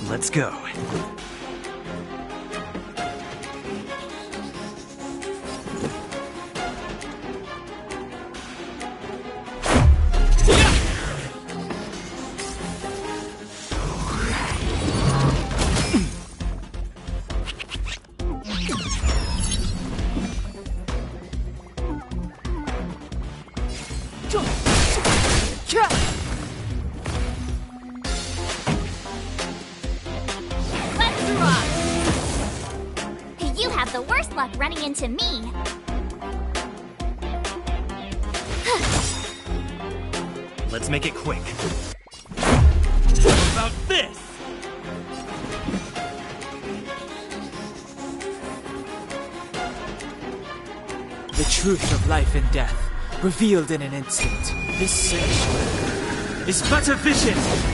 Let's go. Let's rock! You have the worst luck running into me. Let's make it quick. How about this? The truth of life and death, revealed in an instant. This sanctuary is but a vision.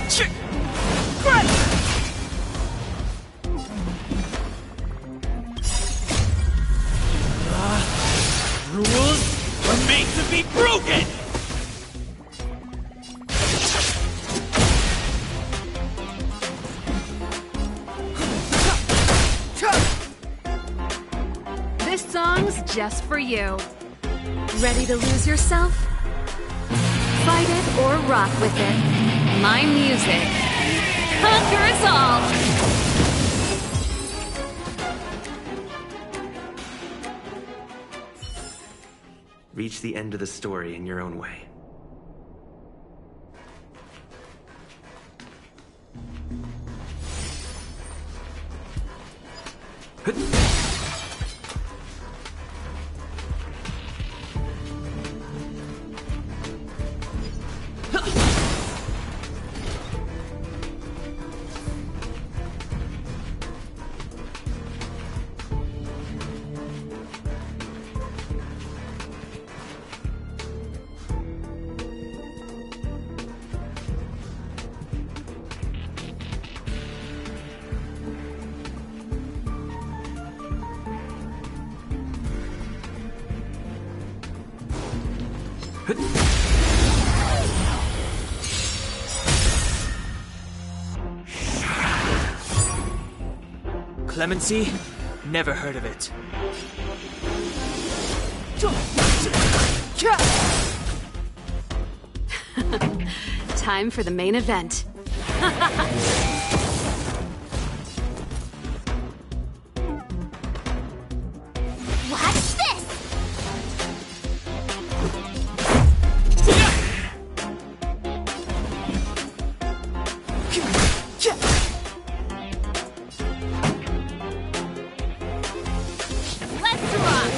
Rules are made to be broken! This song's just for you. Ready to lose yourself? Fight it or rock with it. My music conquers all! Reach the end of the story in your own way. Clemency? Never heard of it. Time for the main event. Watch this! Let's rock!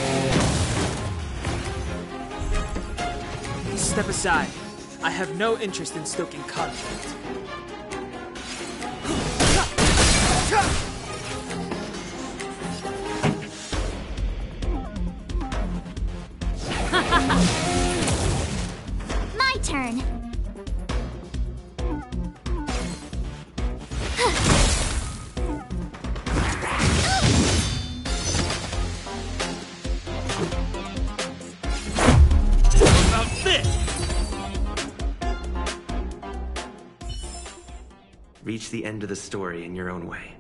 Step aside. I have no interest in stoking conflict. My turn. How about this? Reach the end of the story in your own way.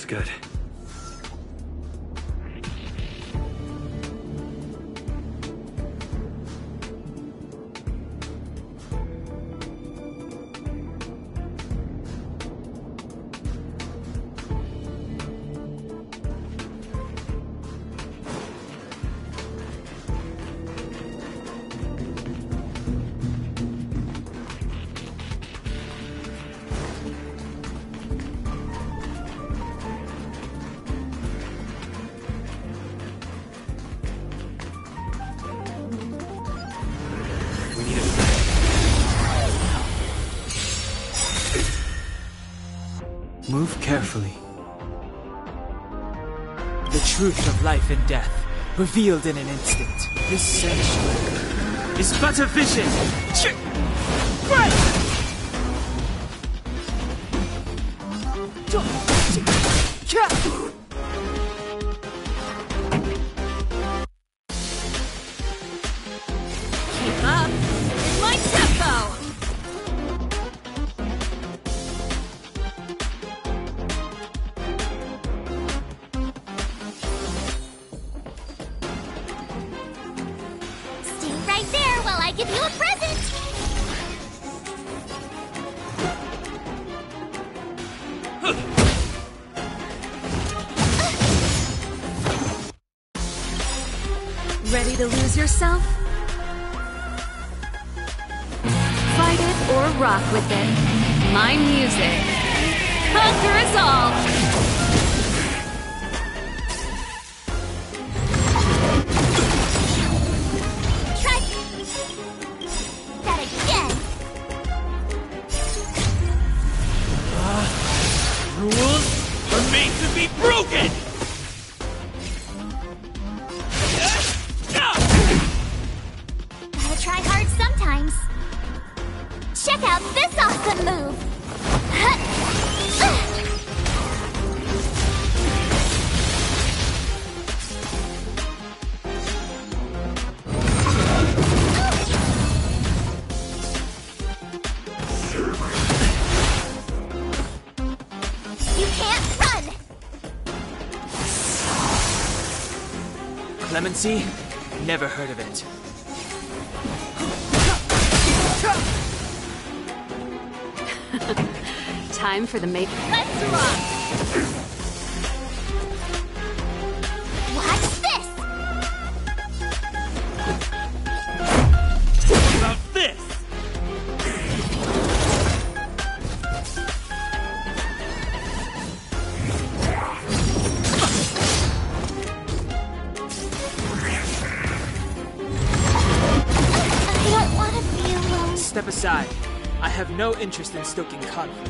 Looks good. Move carefully. The truth of life and death, revealed in an instant. This sanctuary is but a vision. Keep up. It's my tempo. Stay right there while I give you a present! Ready to lose yourself? Fight it or rock with it. My music. Conquer us all! Try that again! Rules are made to be broken! Gotta try hard sometimes. Check out this awesome move! You can't run! Clemency? Never heard of it. Time for the make. Let's rock! Watch this! What about this? I don't want to be alone. Step aside. I have no interest in stoking conflict.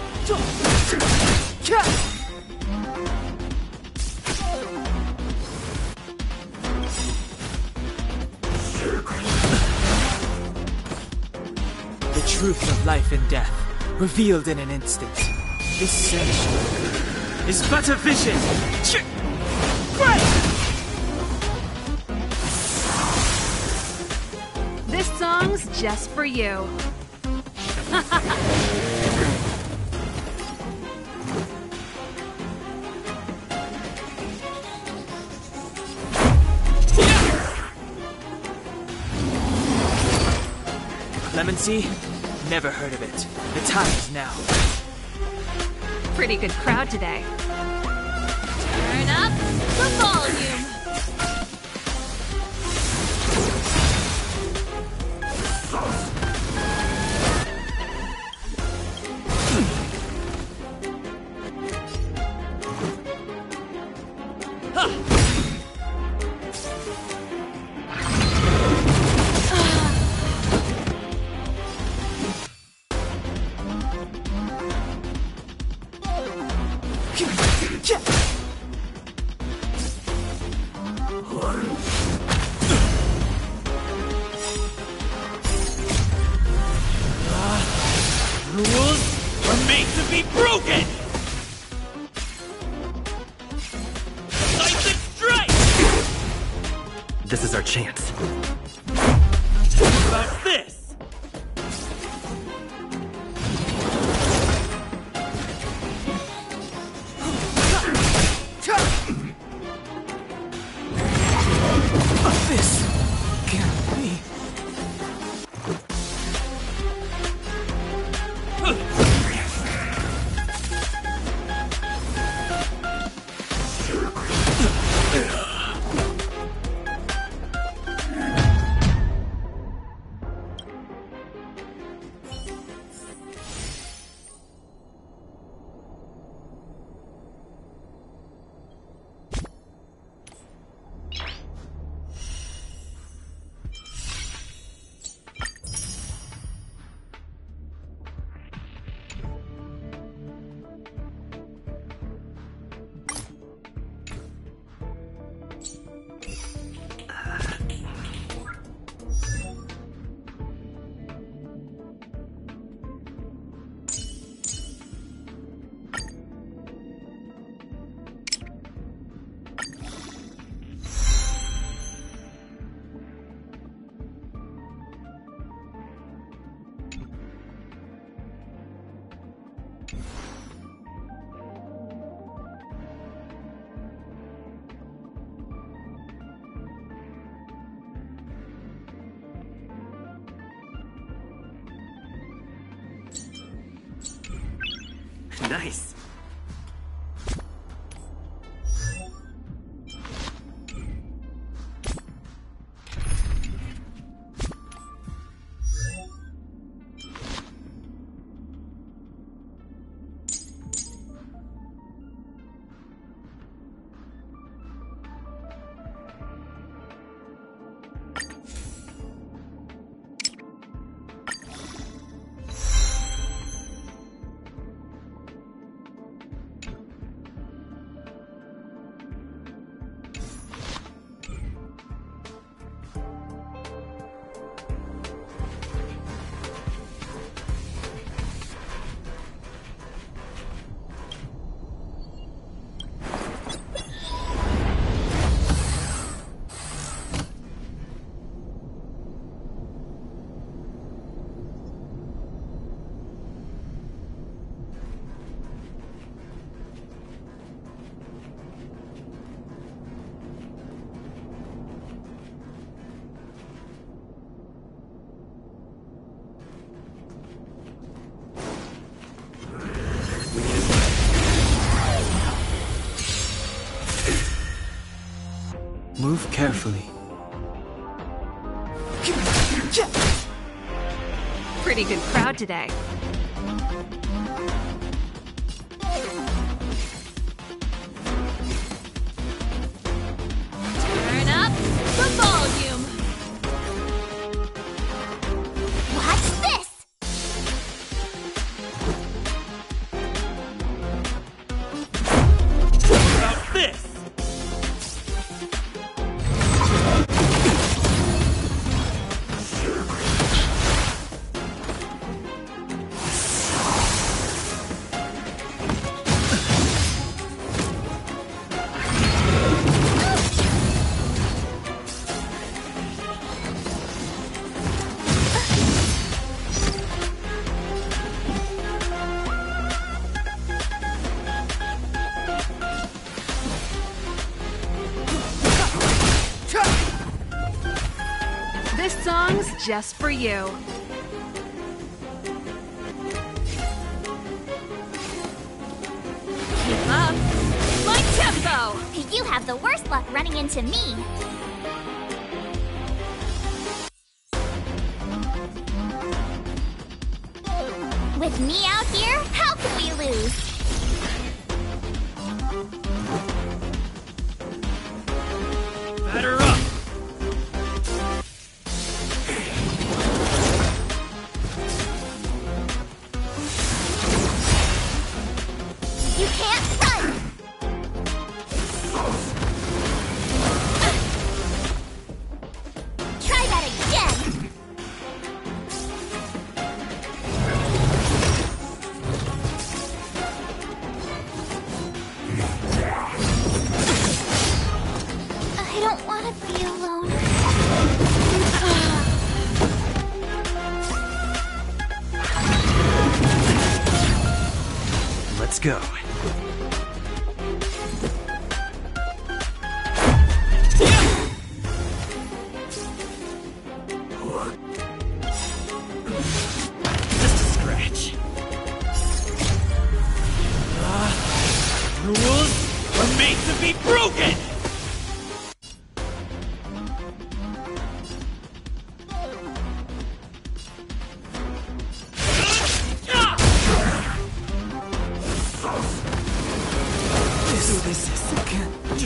The truth of life and death, revealed in an instant. This sanctuary is but a vision. This song's just for you. Clemency? Never heard of it. The time is now. Pretty good crowd today. Turn up the volume. Rules are made to be broken! Lightning strike! This is our chance. What about this? Nice. Move carefully. Pretty good crowd today. Turn up the volume. Watch this. What about this? This song's just for you. Keep up. My tempo! You have the worst luck running into me. With me out here, how can we lose? Batter up! You can't run! Try that again! I don't want to be alone. Let's go. Just a scratch. Rules are made to be broken! This is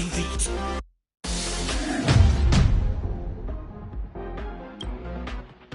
Delete.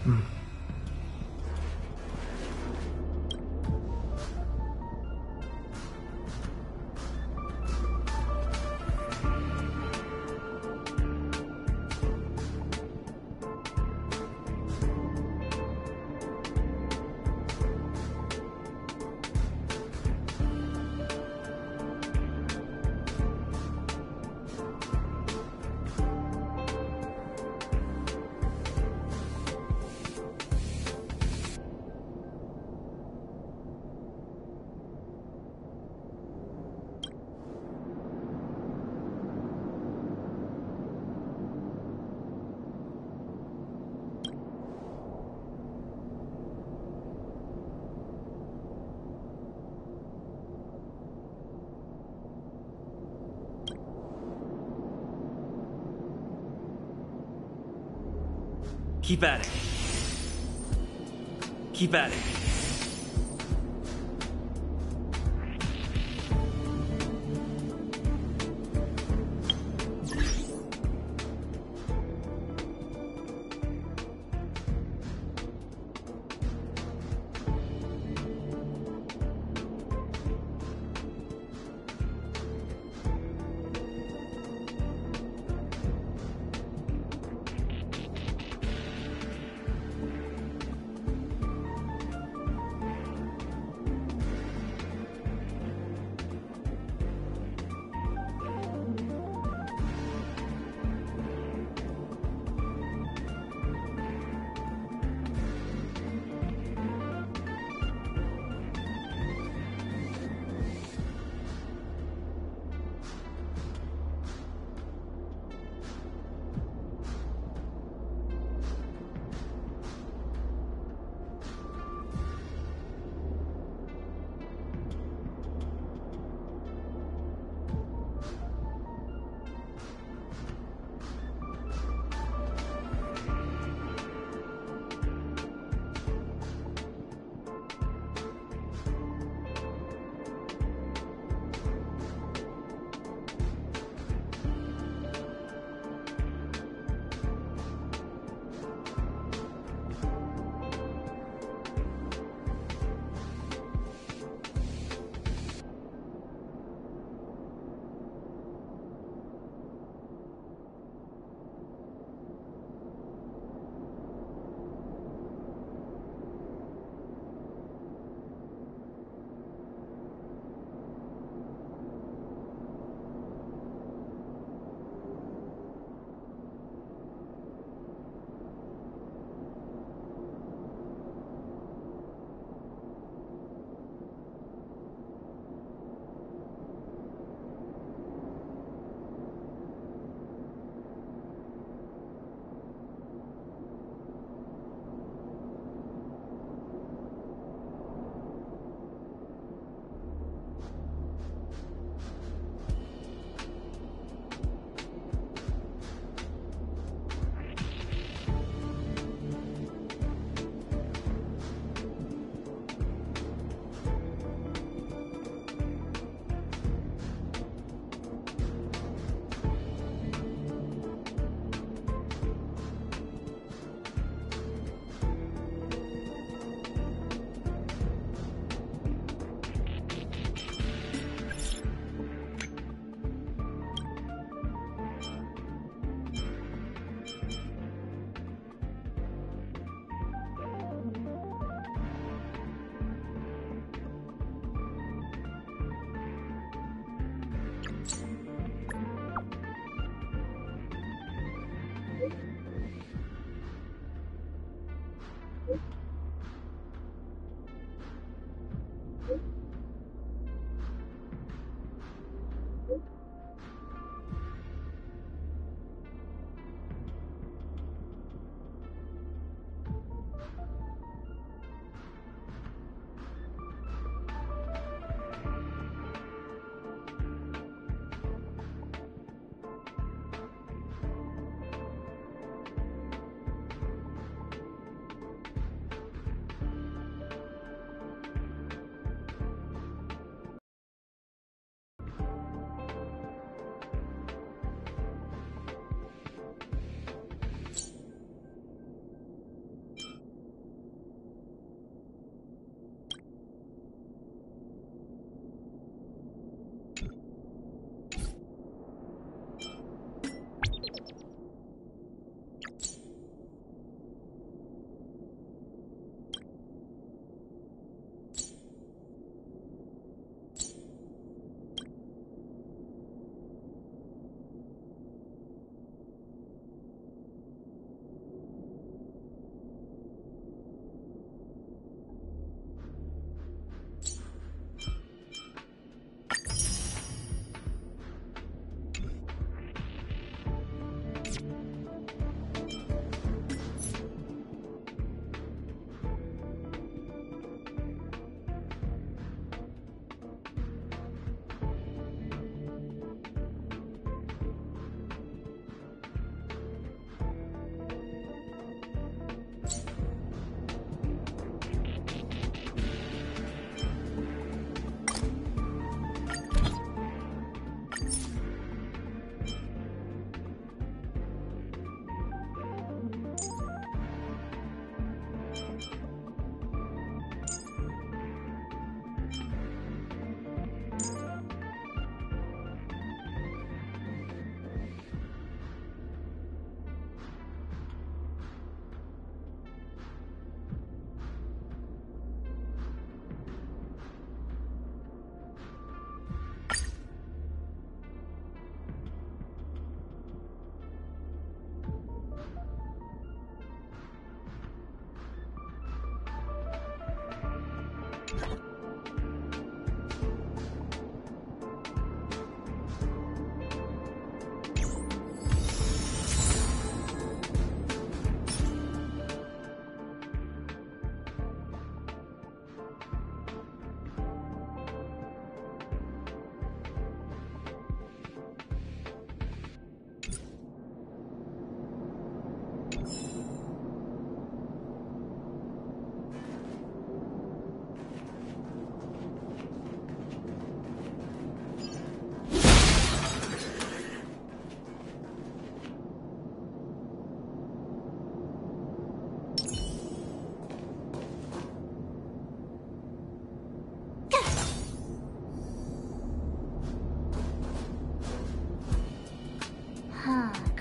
Keep at it. Keep at it.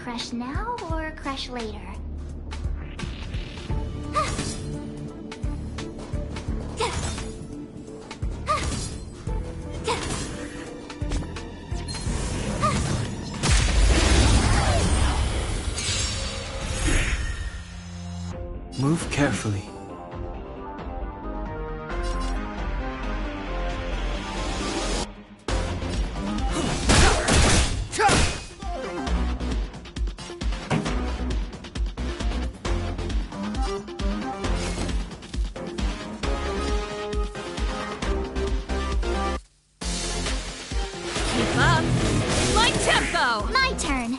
crush now or crush later? Move carefully. Keep up. My tempo. My turn.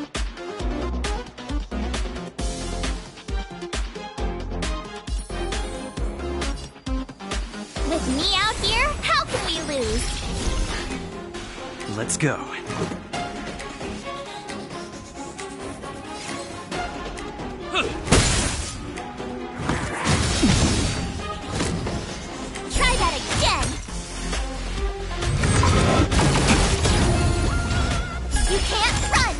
With me out here, how can we lose? Let's go. Try that again. You can't run.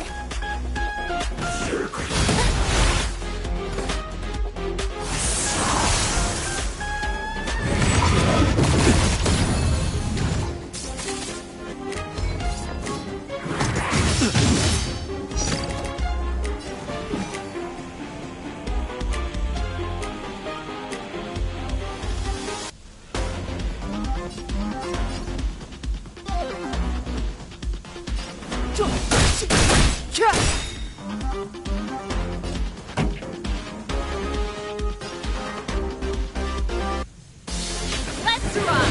Let's rock.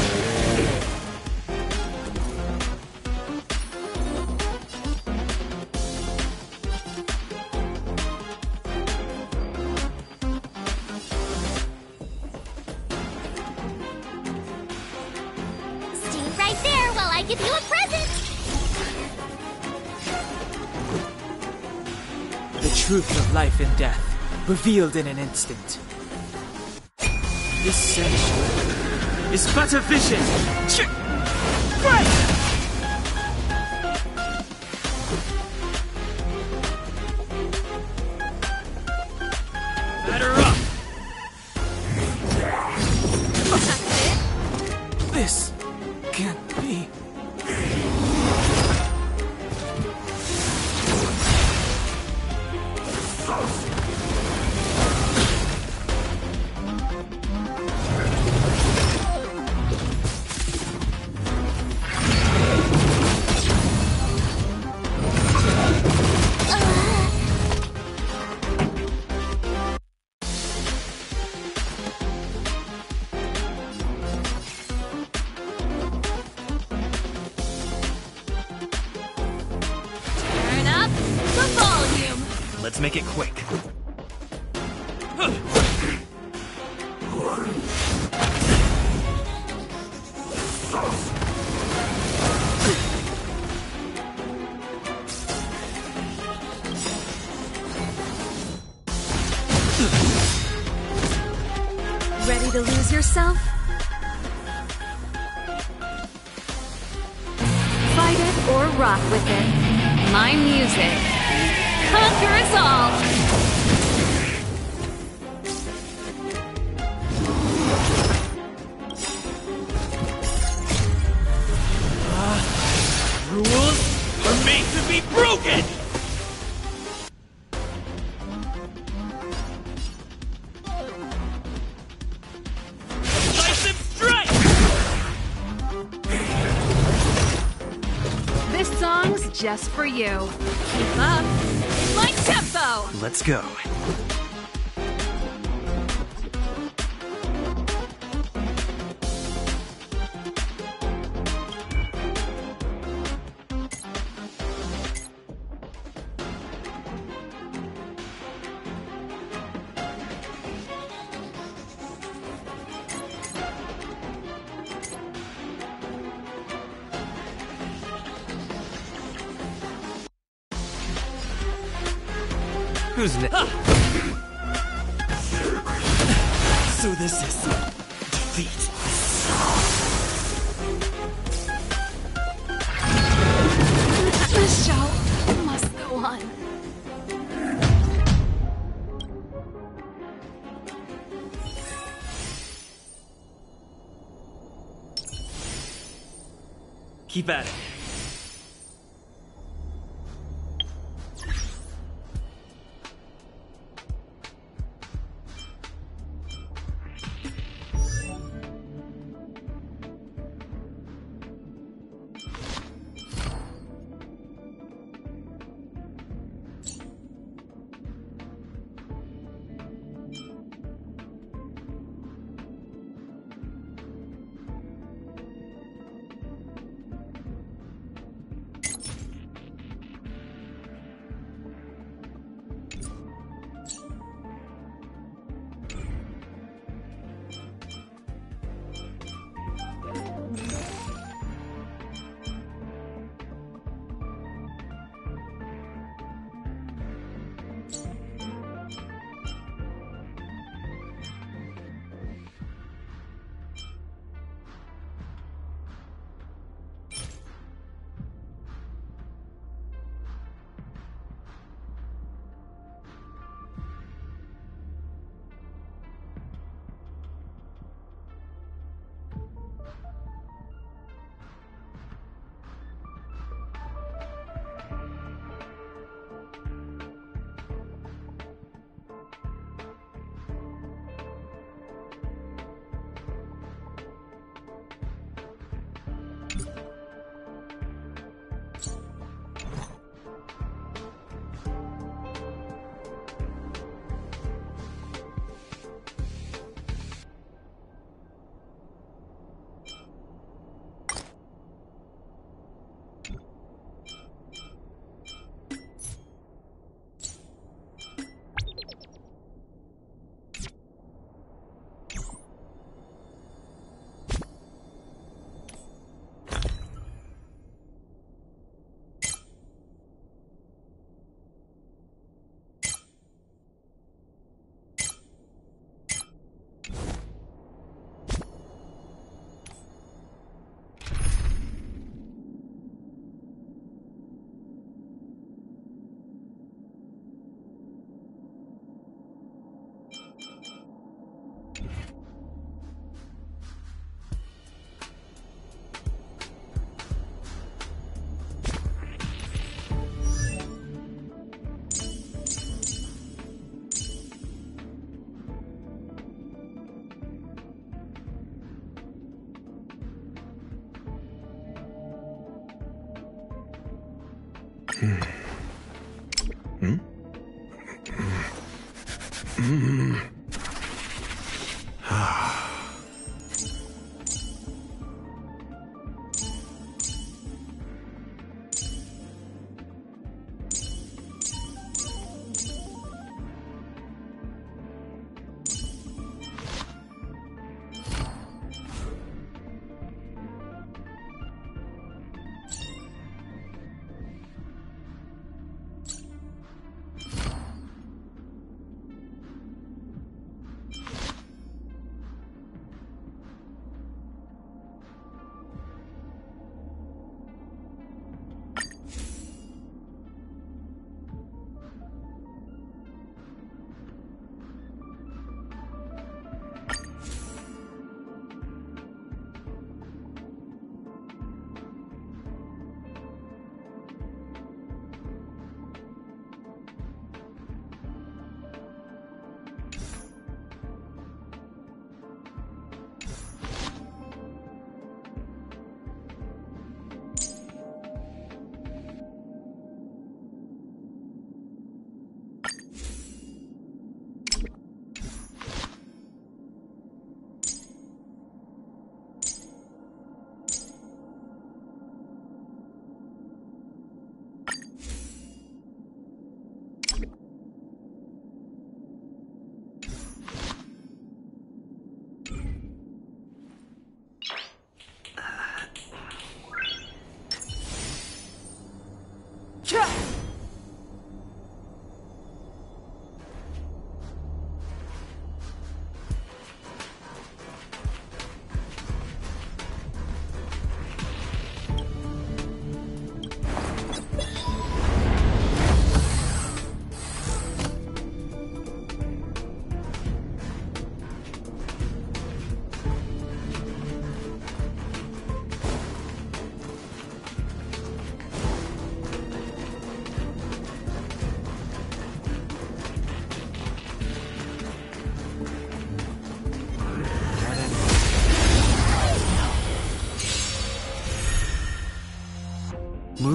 Stay right there while I give you a present. The truth of life and death, revealed in an instant. This sanctuary is but a vision. Batter up! This can't be. Turn up the volume. Let's make it quick. Ready to lose yourself? Fight it or rock with it. My music. Conquer us all. Rules are made to be broken! Decisive strike! This song's just for you. Keep up. My tempo. Let's go. Who's next? So this is defeat. The show must go on. Keep at it.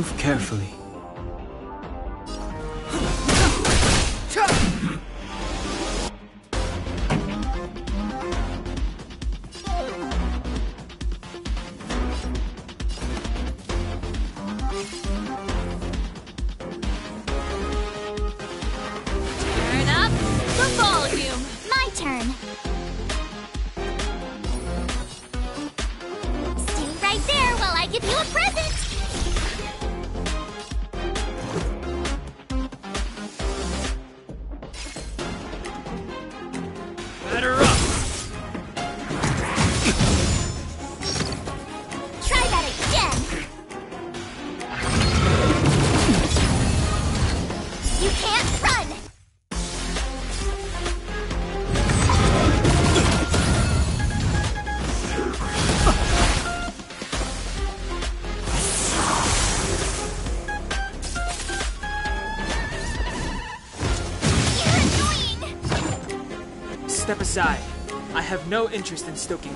Move carefully. Turn up the volume. My turn. Stay right there while I give you a present. Batter up! Try that again. You can't run. You're annoying. Step aside. I have no interest in stoking.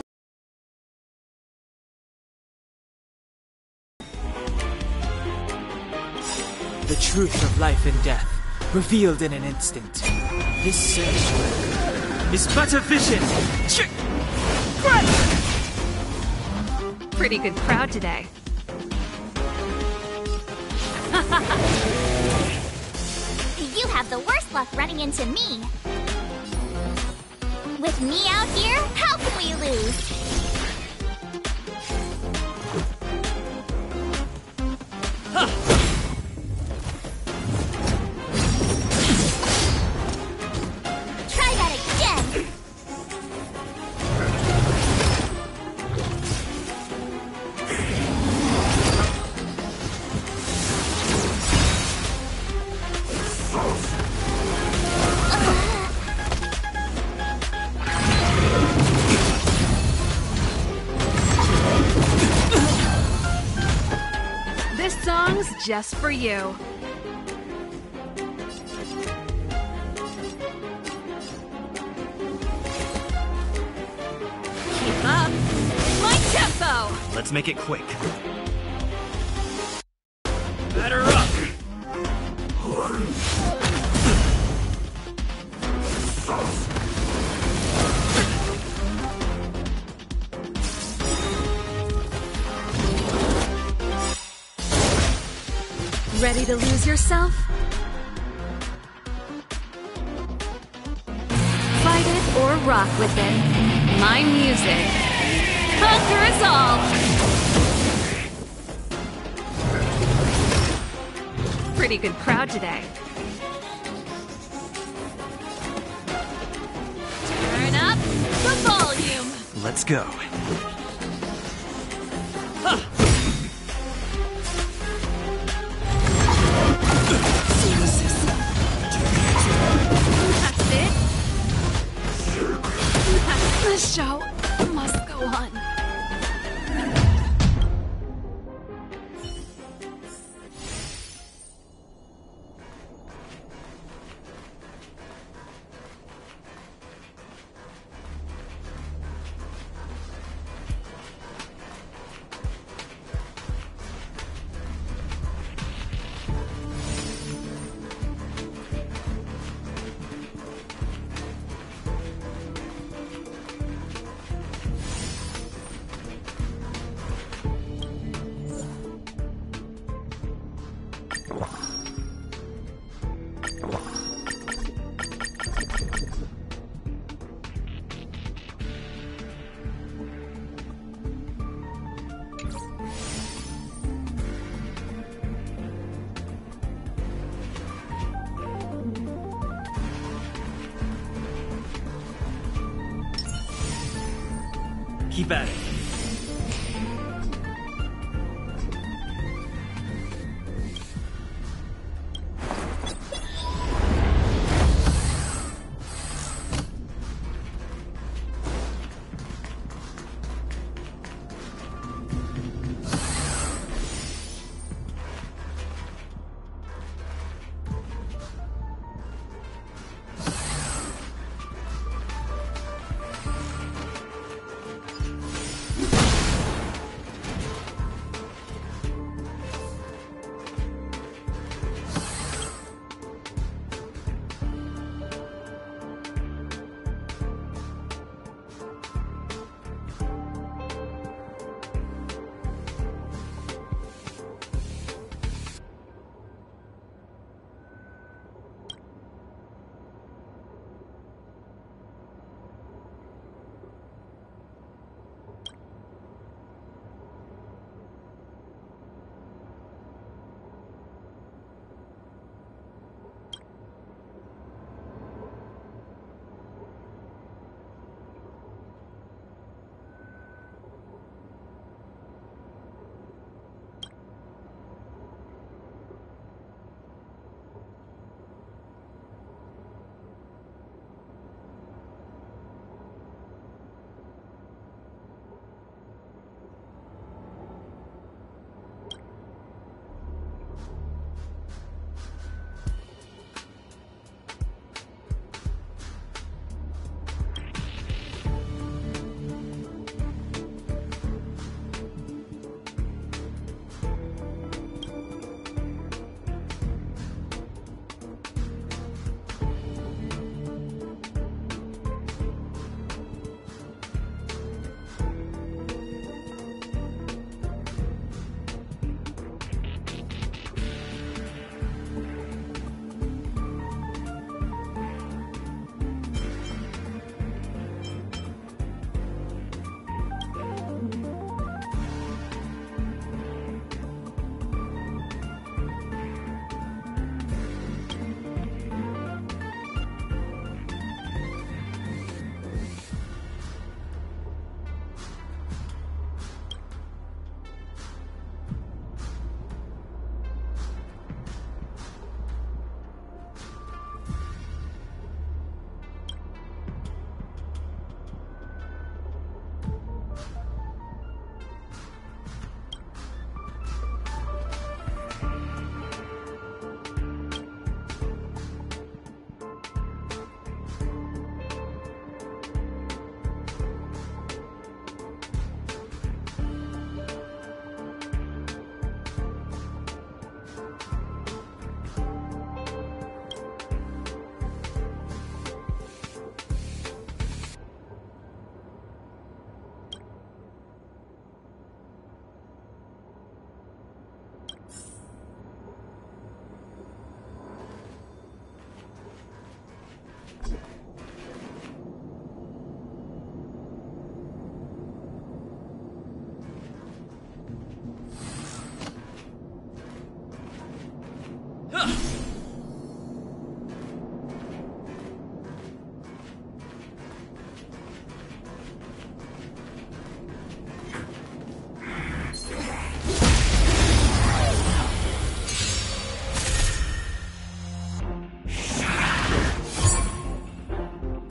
The truth of life and death, revealed in an instant. This sanctuary is but a vision. Pretty good crowd today. You have the worst luck running into me. With me out here, how can we lose? Try that again. This song's just for you. Keep up my tempo. Let's make it quick. Batter up! Ready to lose yourself? Fight it or rock with it. My music. Conquer us all! Pretty good crowd today. Turn up the volume. Let's go. That's it. The show must go on. Keep at it.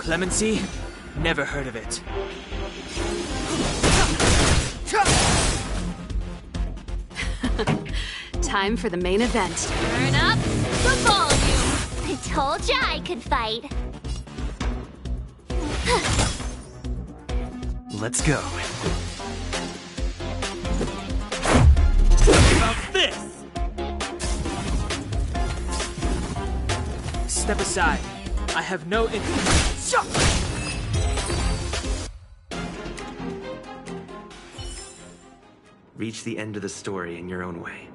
Clemency? Never heard of it. Time for the main event. Turn up the volume. I told ya I could fight. Let's go. About this! Step aside. I have no in- Reach the end of the story in your own way.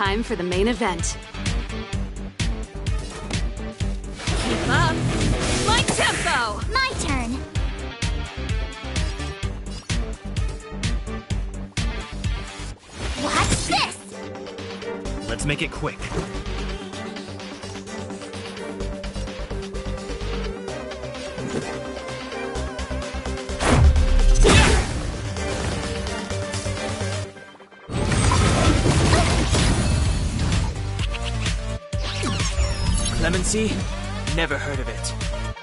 time for the main event. Keep up! My tempo! My turn. Watch this! Let's make it quick. Clemency? Never heard of it.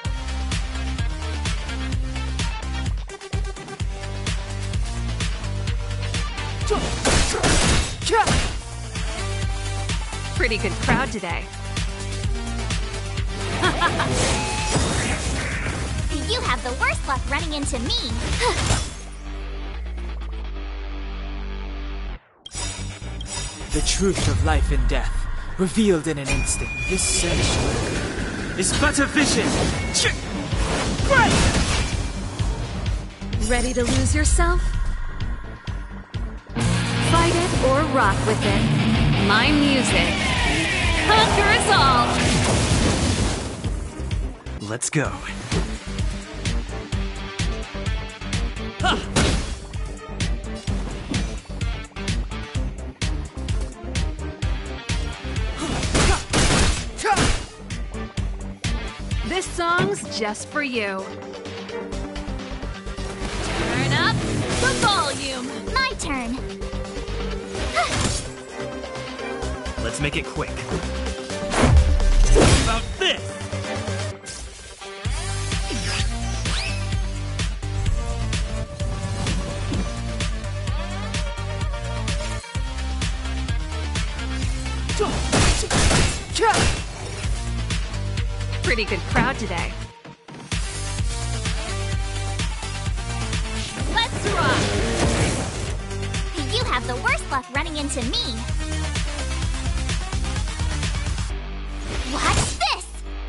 Pretty good crowd today. You have the worst luck running into me. The truth of life and death, revealed in an instant. This sanctuary is but a vision. Ready to lose yourself? Fight it or rock with it. My music conquers all! Let's go. This song's just for you. Turn up the volume. My turn. Let's make it quick. How about this? Pretty good crowd today. Let's rock. You have the worst luck running into me. Watch this!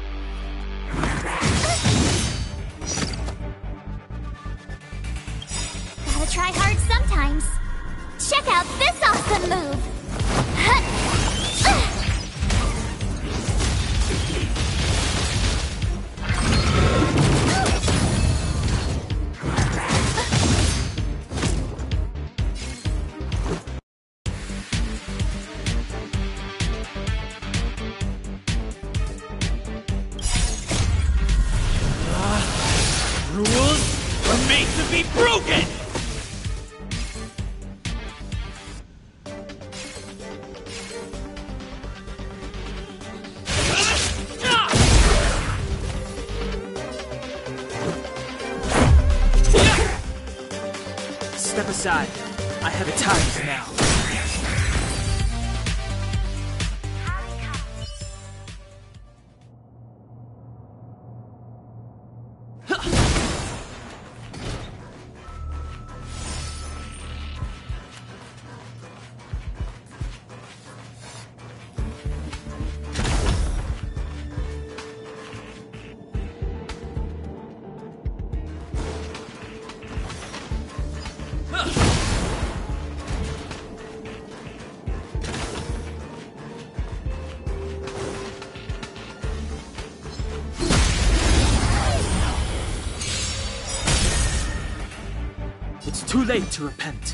Gotta try hard sometimes. Check out this awesome move! Rules are made to be broken! Step aside. I have a time now. It's too late to repent.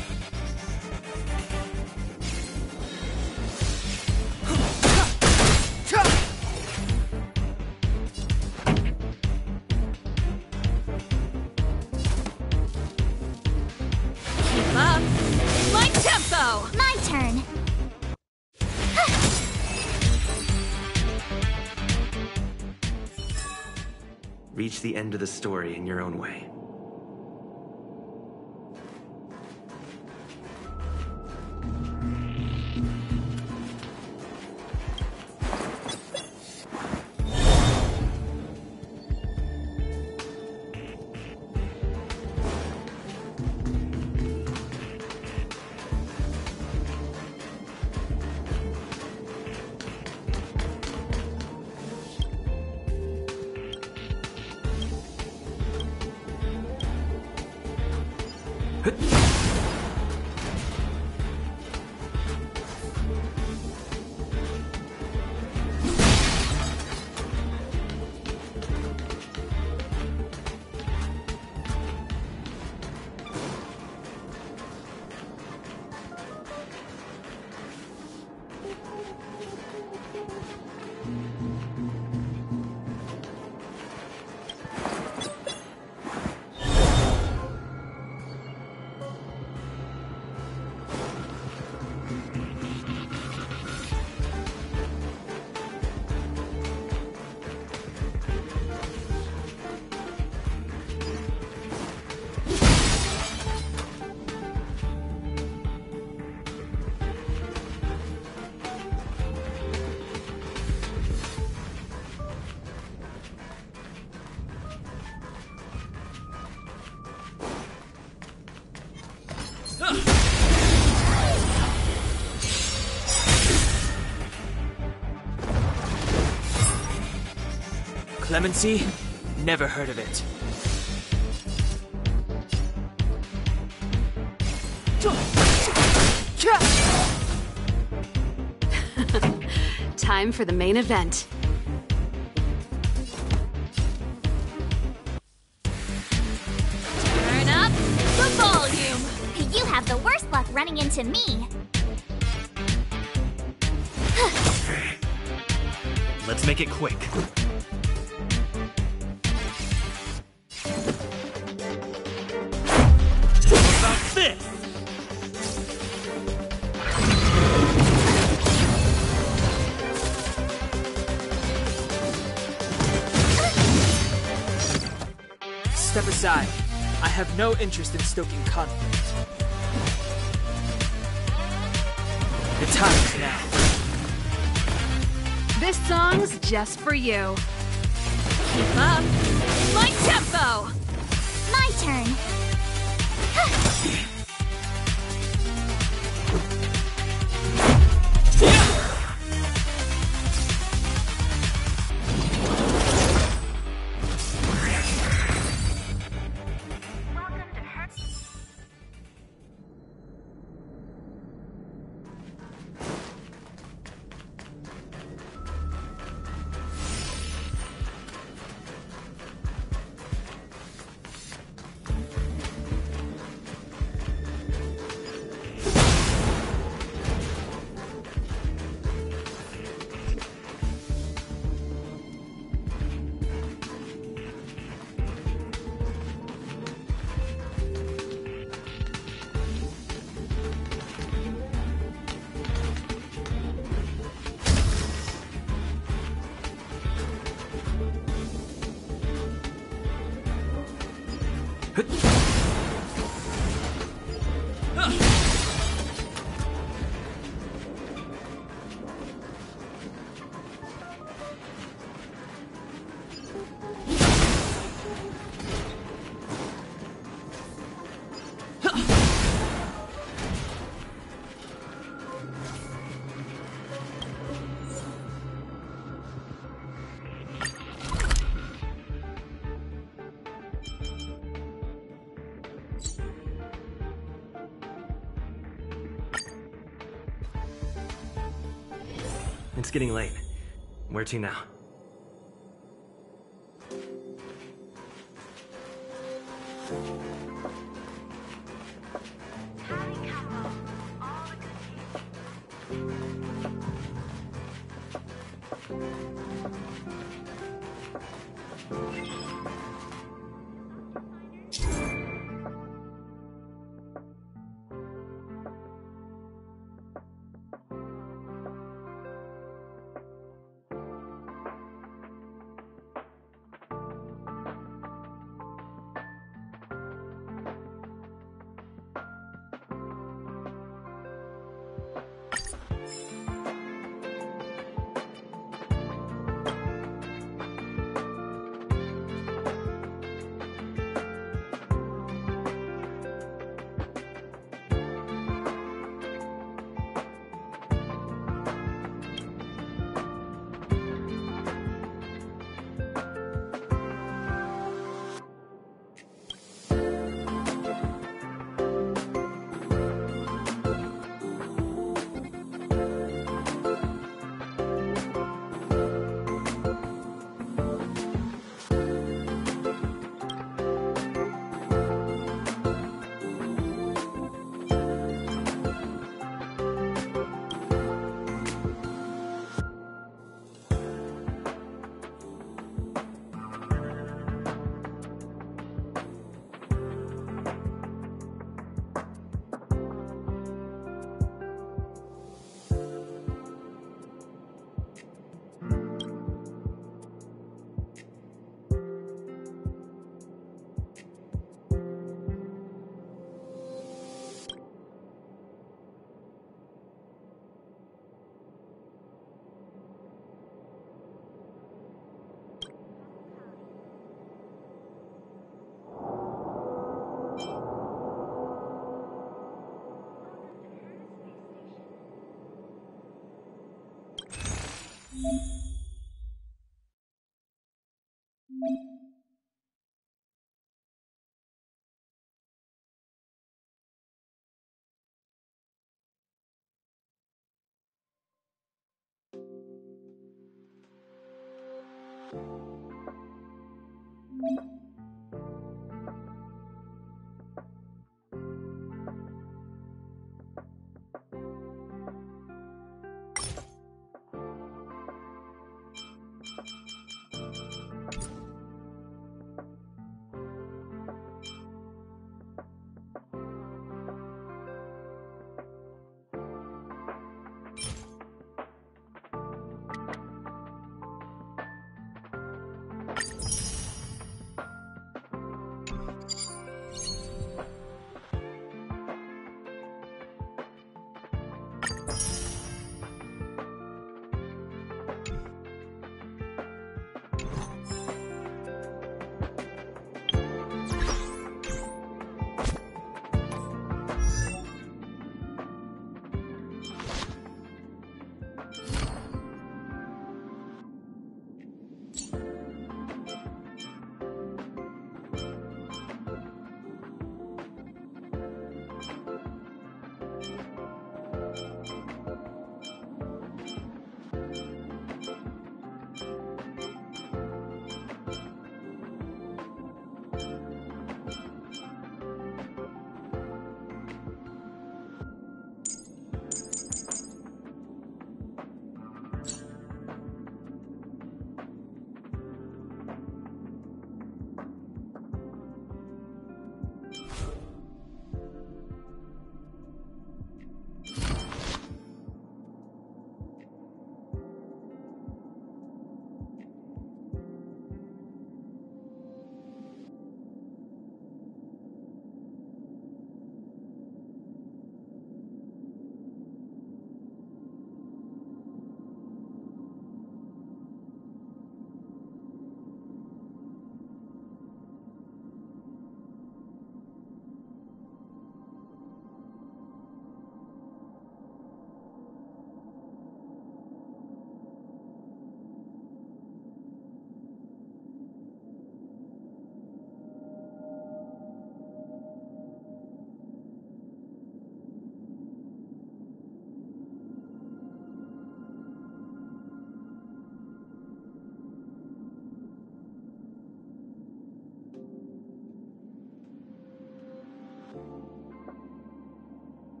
Keep up! My tempo! My turn. Reach the end of the story in your own way. Clemency? Never heard of it. Time for the main event. Turn up the volume! You have the worst luck running into me. Let's make it quick. What about this? Step aside. I have no interest in stoking conflict. The time is now. This song's just for you. Keep up my tempo! My turn. It's getting late. Where to now?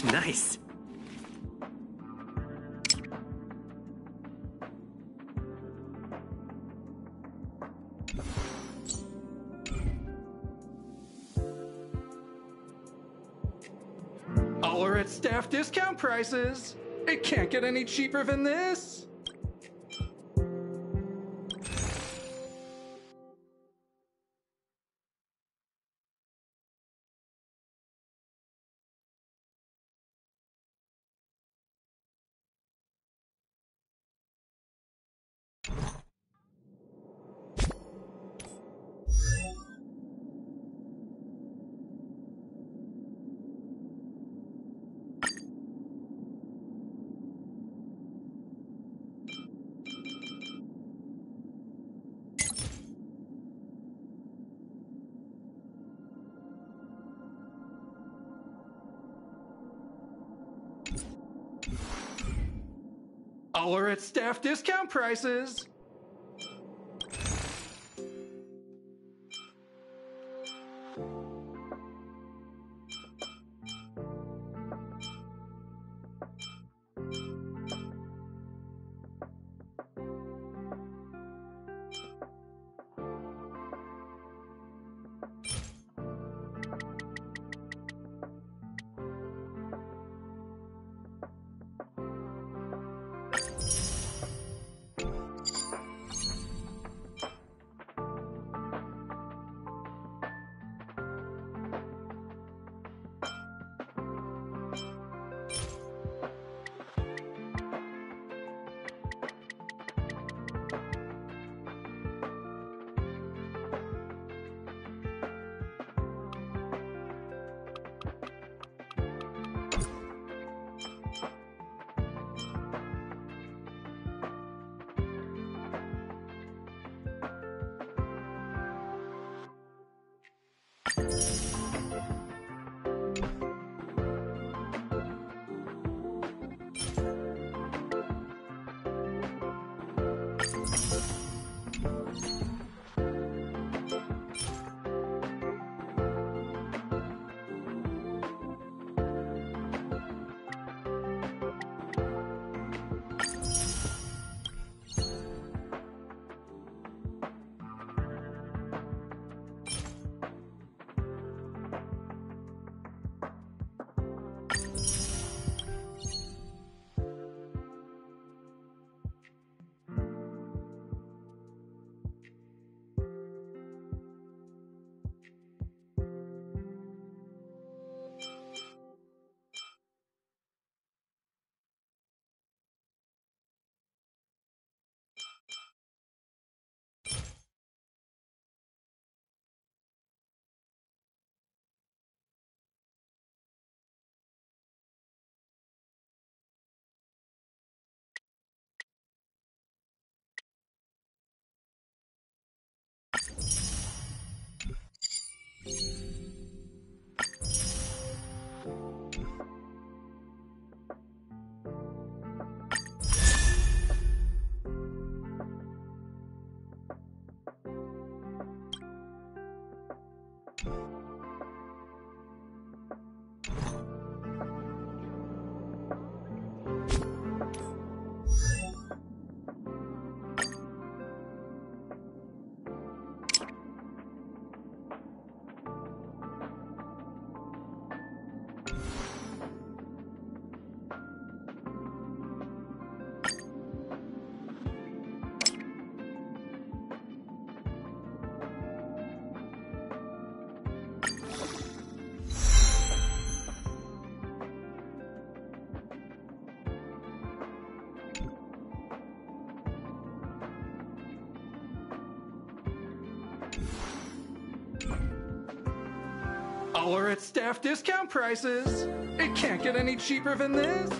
Nice. All are at staff discount prices. It can't get any cheaper than this. All are at staff discount prices. All are at staff discount prices. It can't get any cheaper than this.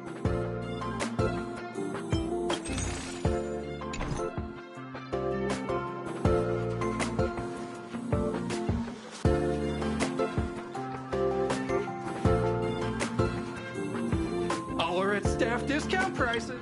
All are at staff discount prices.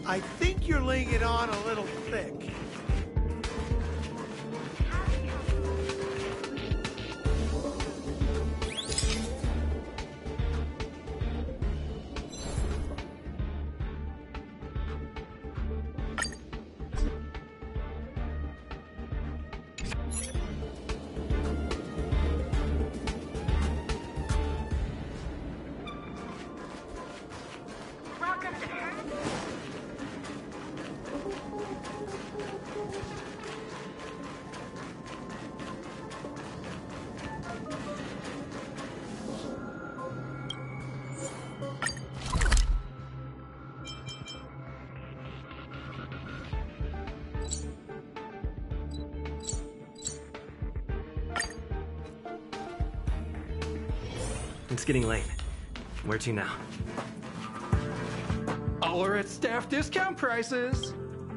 I think you're laying it on a little thick. It's getting late. Where to now? All are at staff discount prices.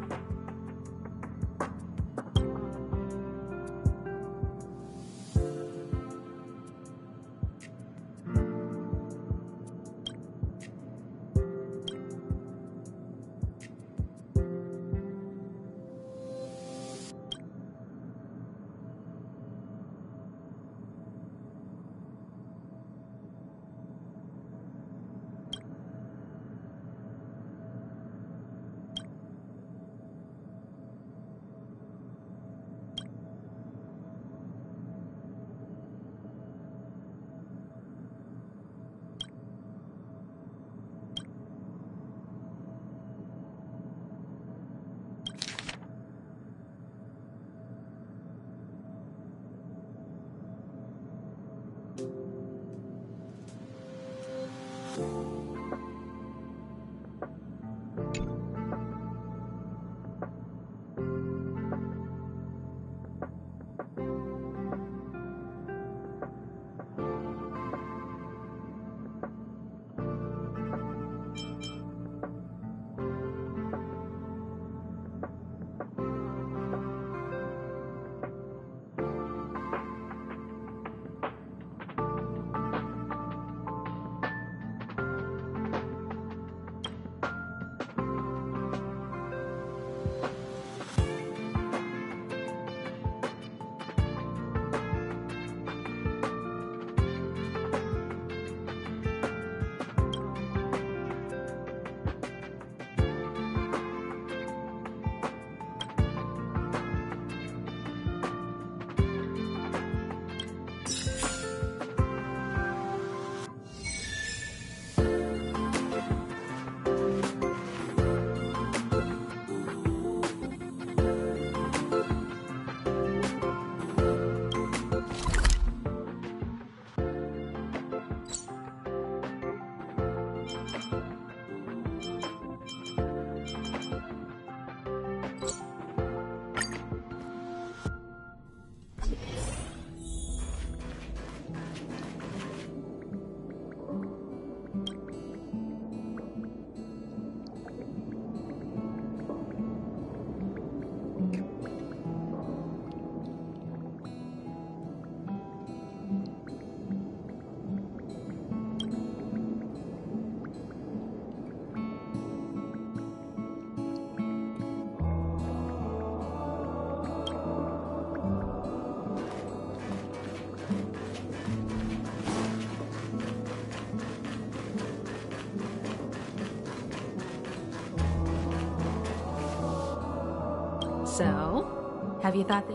So, have you thought that...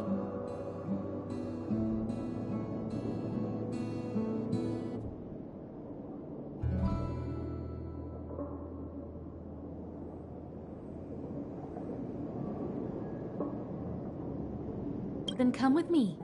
Then come with me.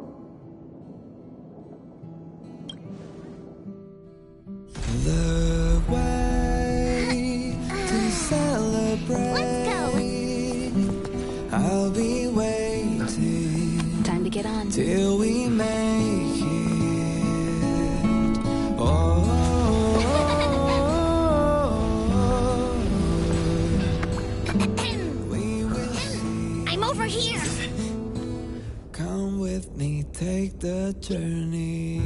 The way to celebrate. Let's go. I'll be waiting. Time to get on. Till we make it. Oh, we will see. I'm over here. Come with me, take the journey.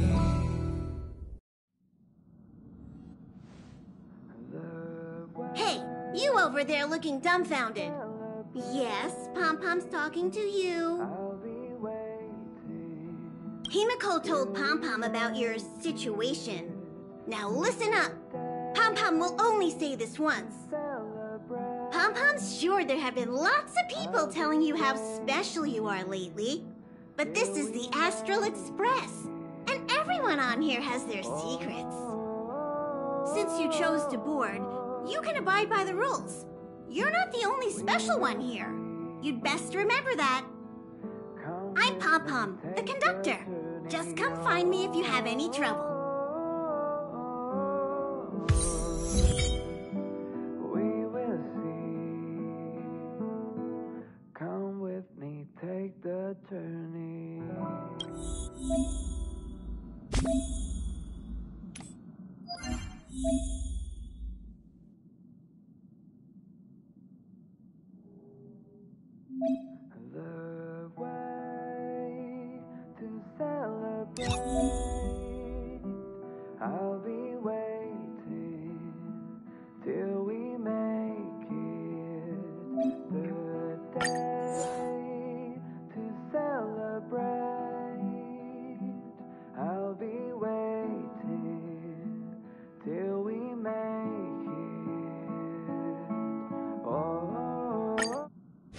Hey, you over there looking dumbfounded? Yes, Pom-Pom's talking to you. Himiko told Pom-Pom about your situation. Now listen up. Pom-Pom will only say this once. Pom-Pom's sure there have been lots of people telling you how special you are lately. But this is the Astral Express, and everyone on here has their secrets. Since you chose to board, you can abide by the rules. You're not the only special one here. You'd best remember that. I'm Pom-Pom, the conductor. Just come find me if you have any trouble. We will see. Come with me, take the journey. The way to celebrate. I'll be waiting till we make it. The day to celebrate. I'll be waiting till we make it. Oh.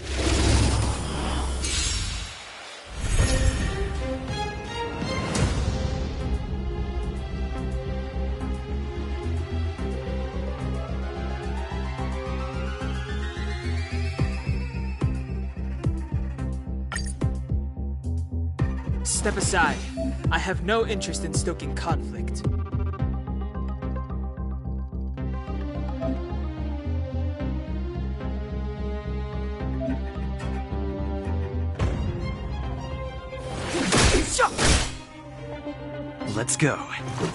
Step aside. I have no interest in stoking conflict. Let's go.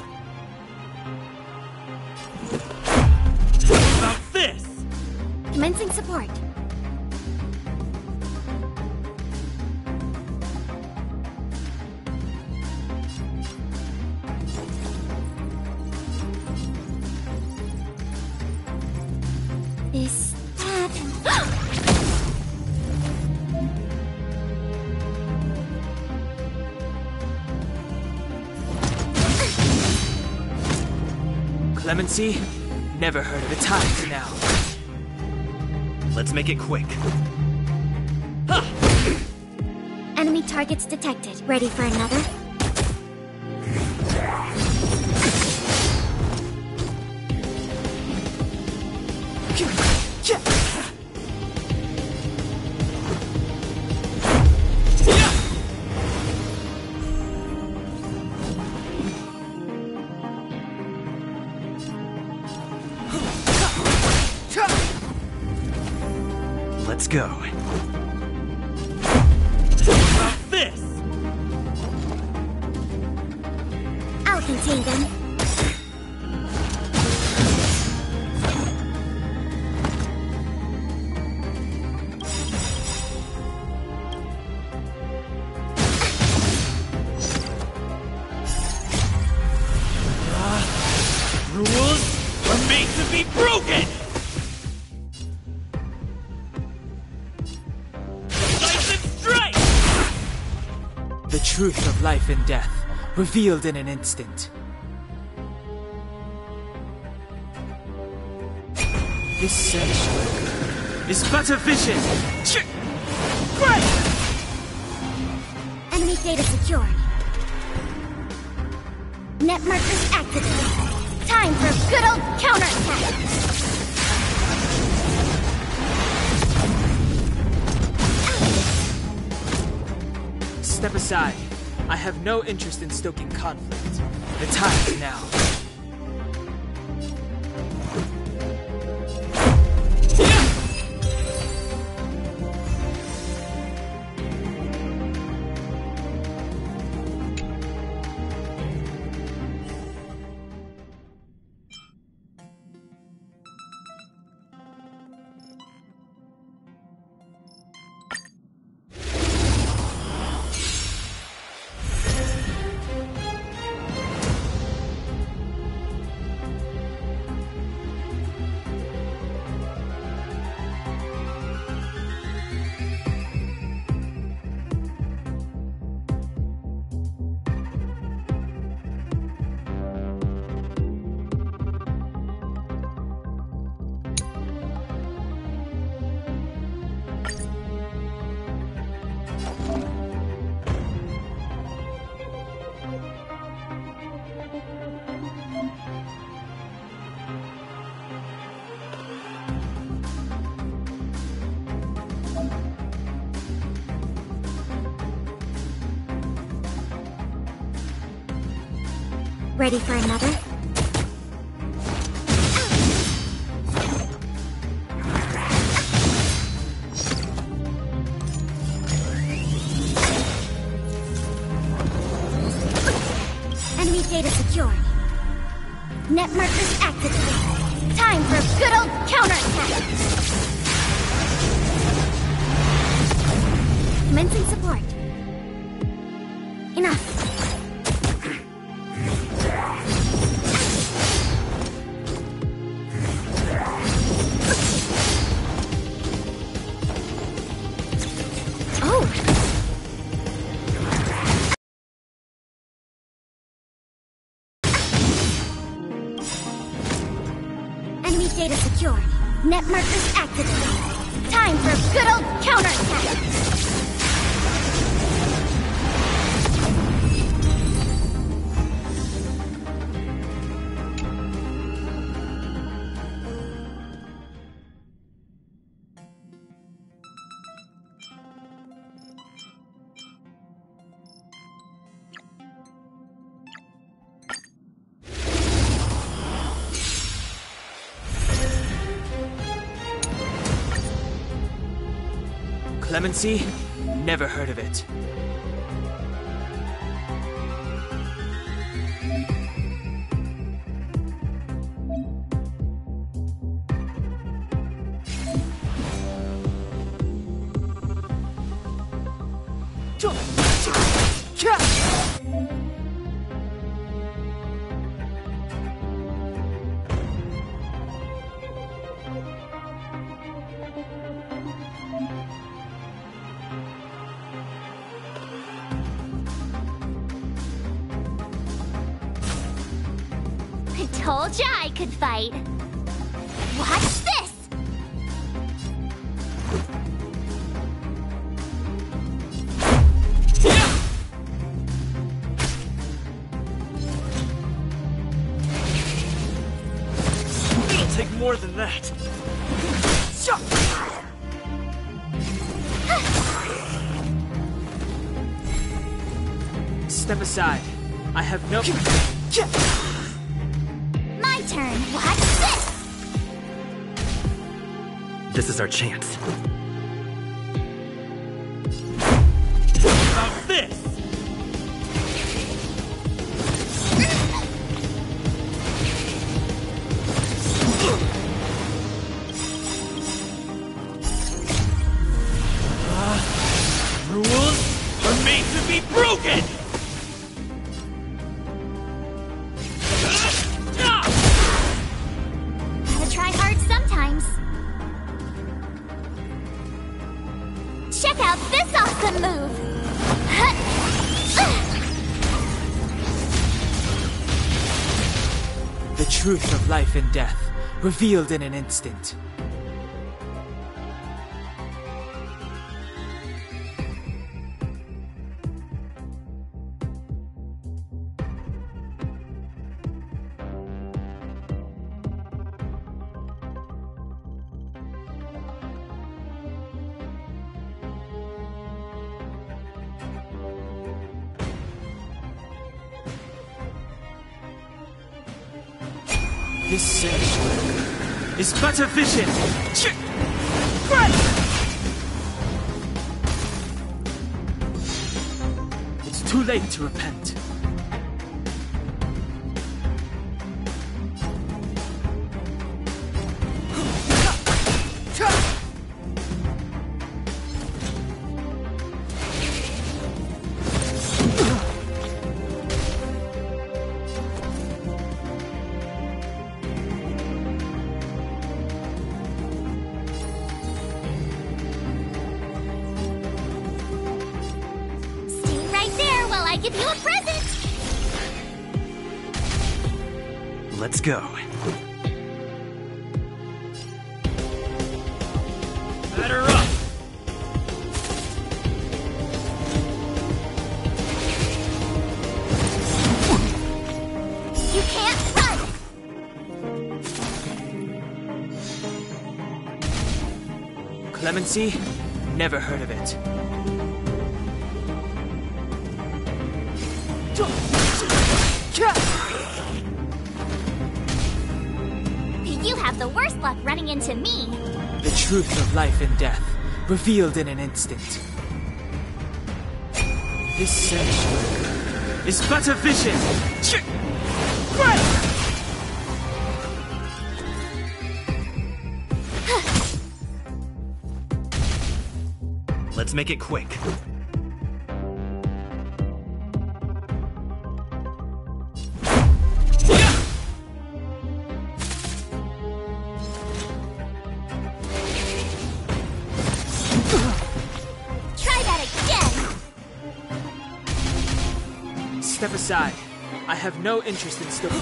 What about this? Commencing support. Is that... Clemency? Never heard of a time to now. Let's make it quick. Enemy targets detected. Ready for another? Let's go. What about this? I'll contain them. Rules are made to be broken! The truth of life and death, revealed in an instant. This sanctuary is but a vision! Great! Enemy data secured. Net markers activated. Time for a good old counterattack! Step aside. I have no interest in stoking conflict. The time is now. Ready for another? Enemy data secured. Net markers activated. Time for a good old counterattack. Commencing support. Enough. Enemy data secured. Net markers activated. Time for a good old counterattack. Clemency? Never heard of it. Told ya I could fight. Watch this! It'll take more than that. Step aside. I have no... My turn. Watch this! This is our chance. About this! Rules are made to be broken! Gotta try hard sometimes. Check out this awesome move! The truth of life and death, revealed in an instant. This sanctuary is but a vision. It's too late to repent. I give you a present! Let's go. Batter up! You can't run! Clemency? Never heard of it. You have the worst luck running into me. The truth of life and death, revealed in an instant. This sanctuary is but a vision. Let's make it quick. Try that again! Step aside. I have no interest in still.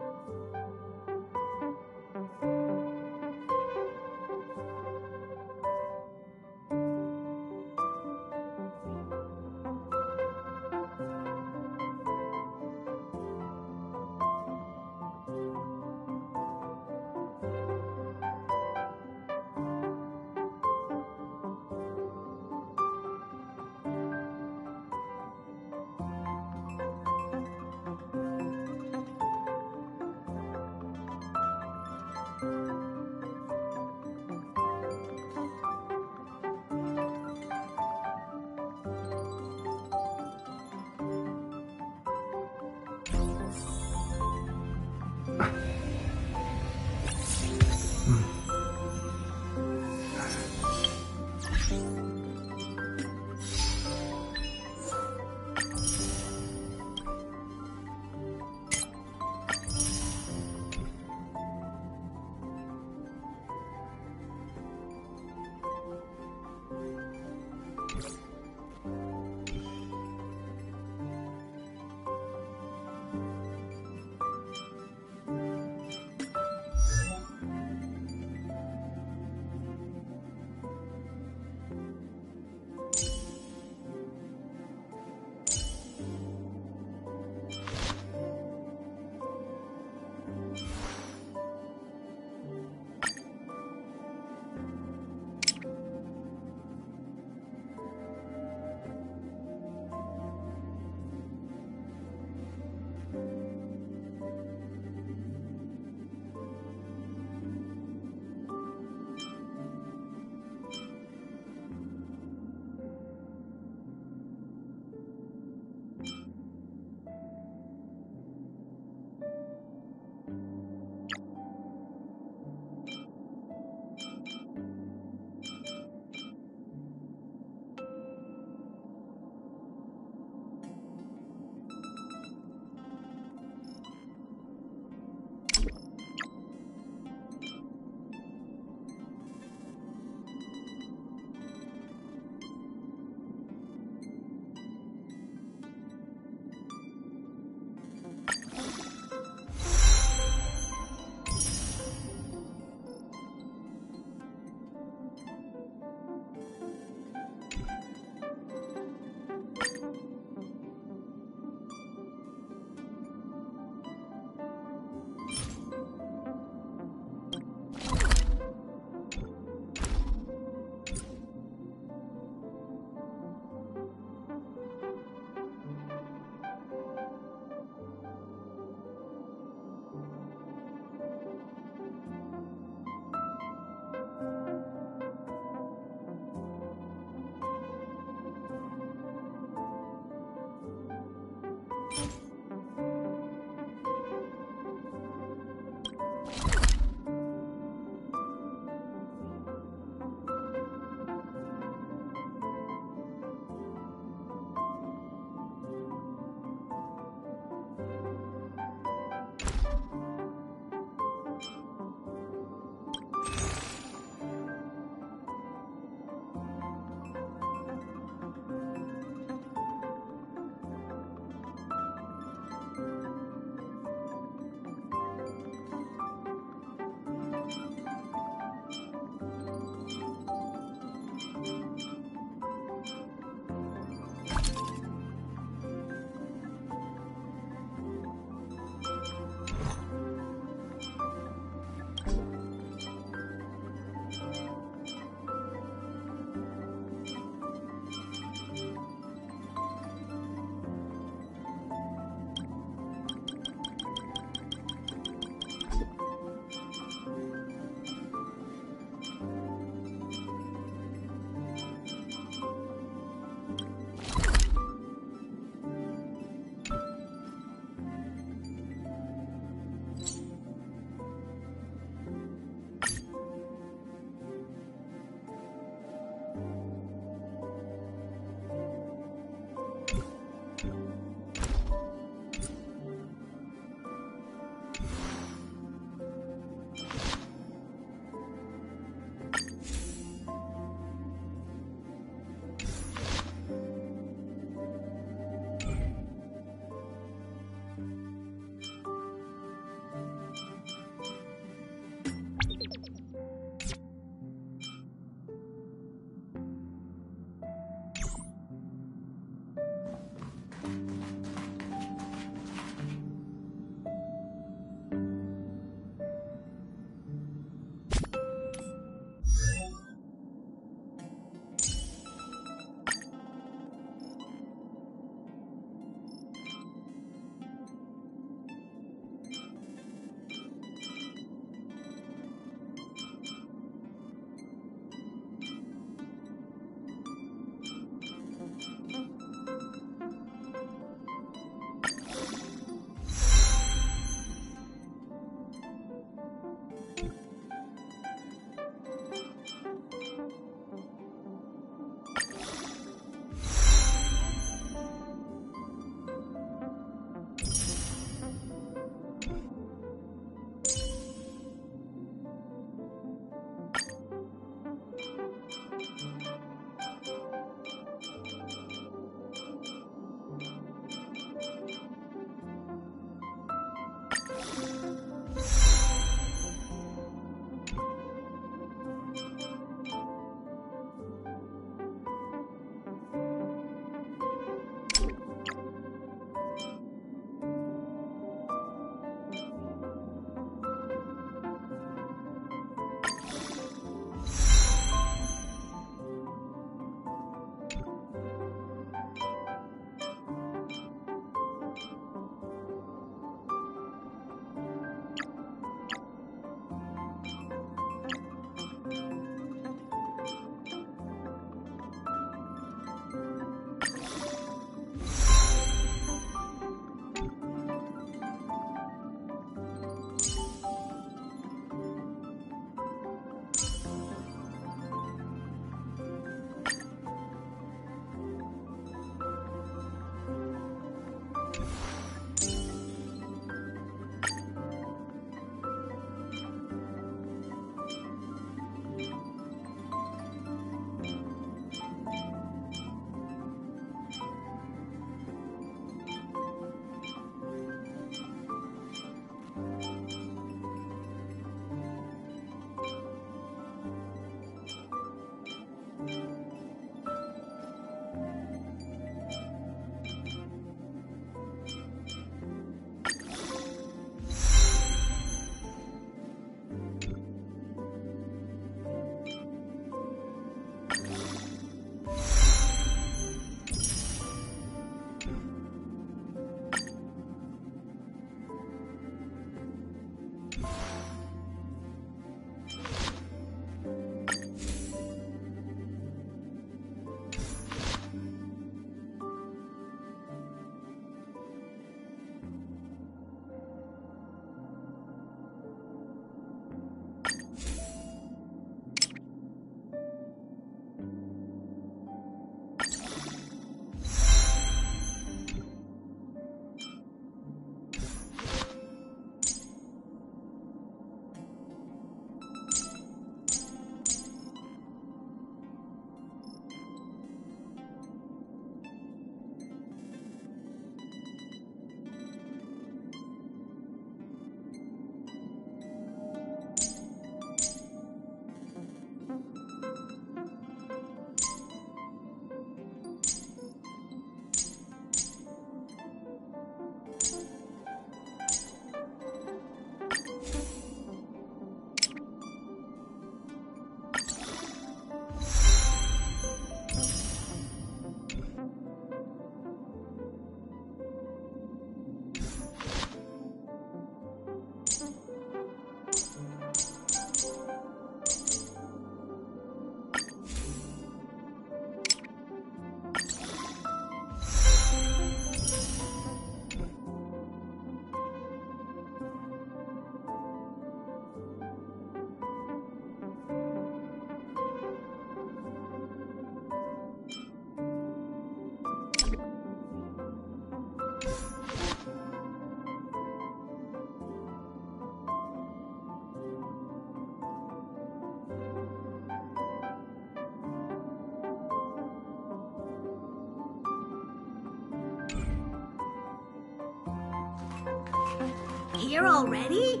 Here already?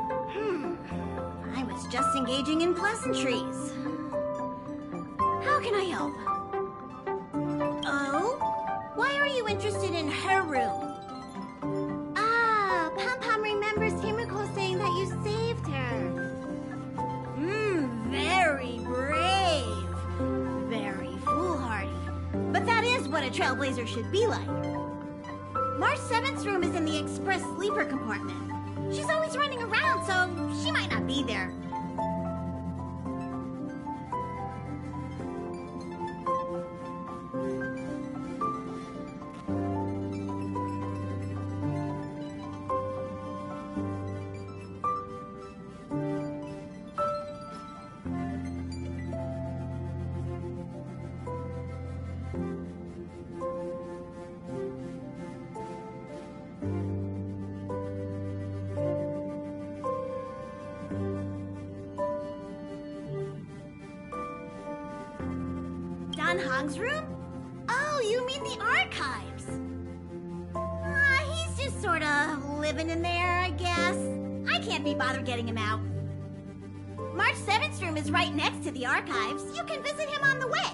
I was just engaging in pleasantries. How can I help? Oh? Why are you interested in her room? Ah, Pom Pom remembers Himiko saying that you saved her. Very brave. Very foolhardy. But that is what a trailblazer should be like. March 7th's room is in the express sleeper compartment. She's always running around, so she might not be there. Lan Hong's room? Oh, you mean the archives. He's just sorta living in there, I guess. I can't be bothered getting him out. March 7th's room is right next to the archives. You can visit him on the way.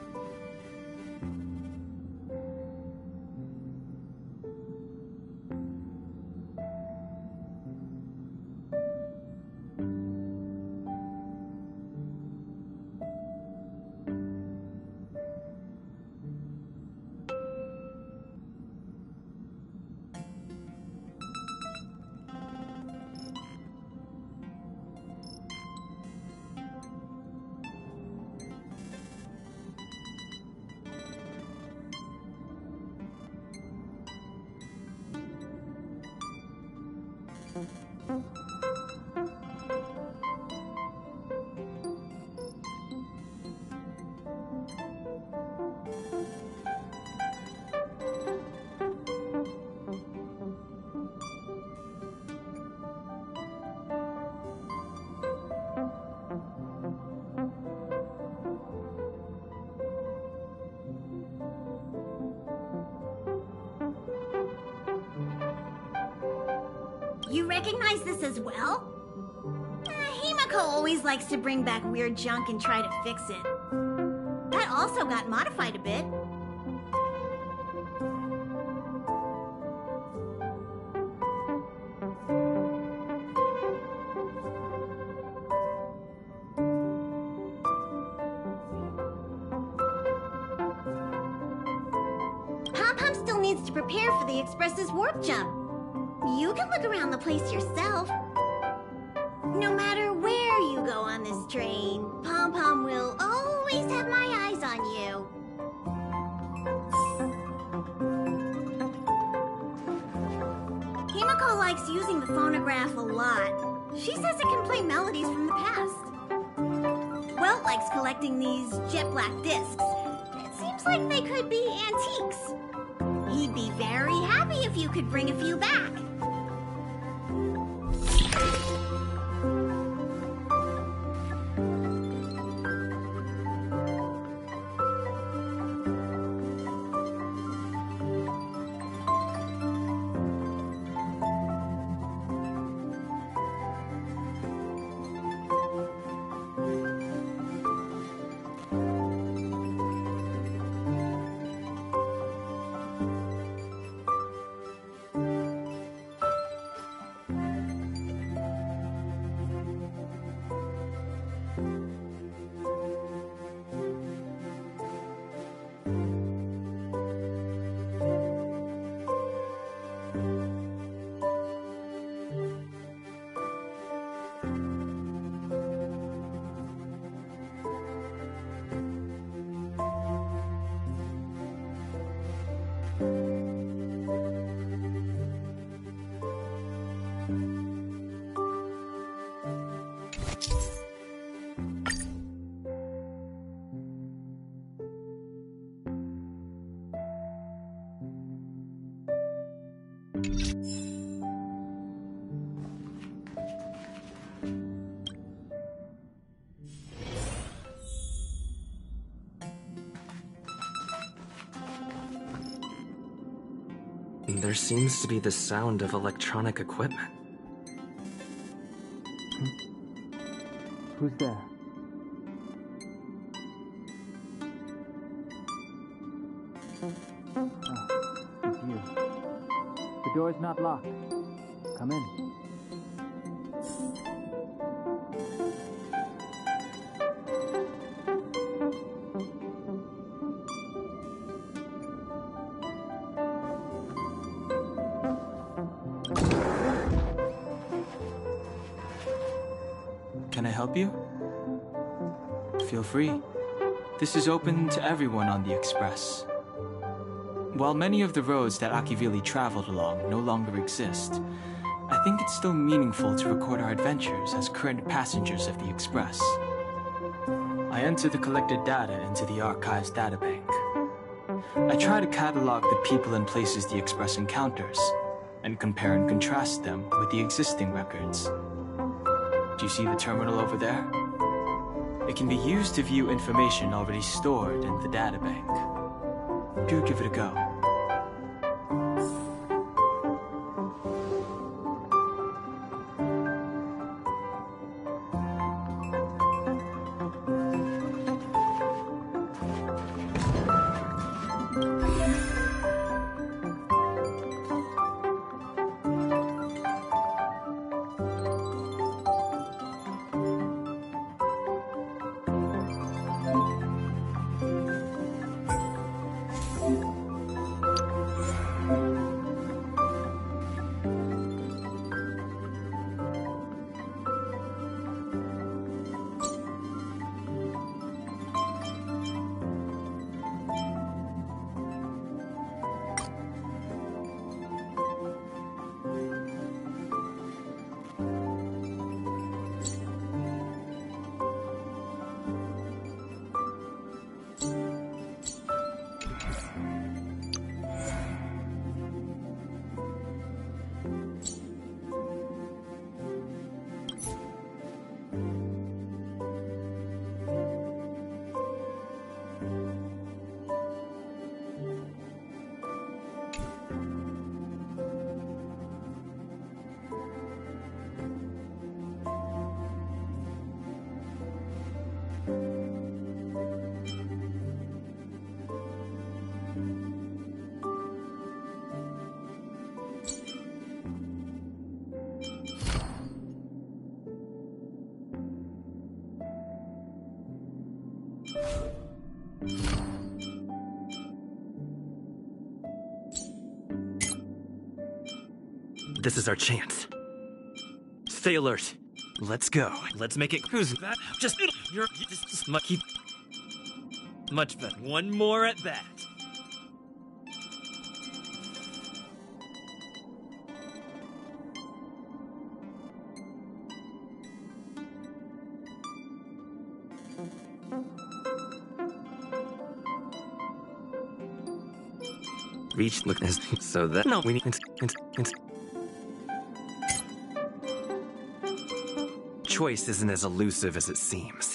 You recognize this as well? Himiko always likes to bring back weird junk and try to fix it. That also got modified a bit. Pom-Pom still needs to prepare for the Express's warp jump. You can look around the place yourself. No matter where you go on this train, Pom-Pom will always have my eyes on you. Himiko likes using the phonograph a lot. She says it can play melodies from the past. Welt likes collecting these jet black discs. It seems like they could be antiques. He'd be very happy if you could bring a few back. There seems to be the sound of electronic equipment. Who's there? Oh, it's you. The door's not locked. Come in. Can I help you? Feel free. This is open to everyone on the Express. While many of the roads that Akivili traveled along no longer exist, I think it's still meaningful to record our adventures as current passengers of the Express. I enter the collected data into the Archives databank. I try to catalog the people and places the Express encounters, and compare and contrast them with the existing records. Do you see the terminal over there? It can be used to view information already stored in the databank. Do give it a go. This is our chance. Stay alert. Let's go. Let's make it cruise. That just you're just much better. One more at bat. Reach look as so that no we need choice isn't as elusive as it seems.